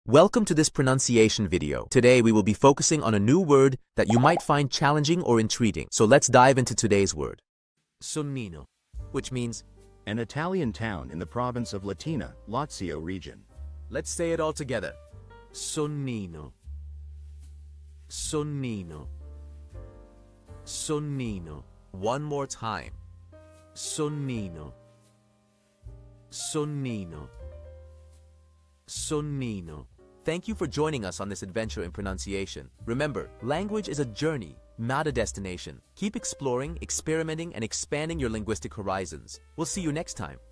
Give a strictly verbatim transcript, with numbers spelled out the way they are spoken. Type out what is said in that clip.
Welcome to this pronunciation video. Today we will be focusing on a new word that you might find challenging or intriguing. So let's dive into today's word. Sonnino, which means an Italian town in the province of Latina, Lazio region. Let's say it all together. Sonnino. Sonnino. Sonnino. One more time. Sonnino. Sonnino. Sonnino. Thank you for joining us on this adventure in pronunciation. Remember, language is a journey, not a destination. Keep exploring, experimenting, and expanding your linguistic horizons. We'll see you next time.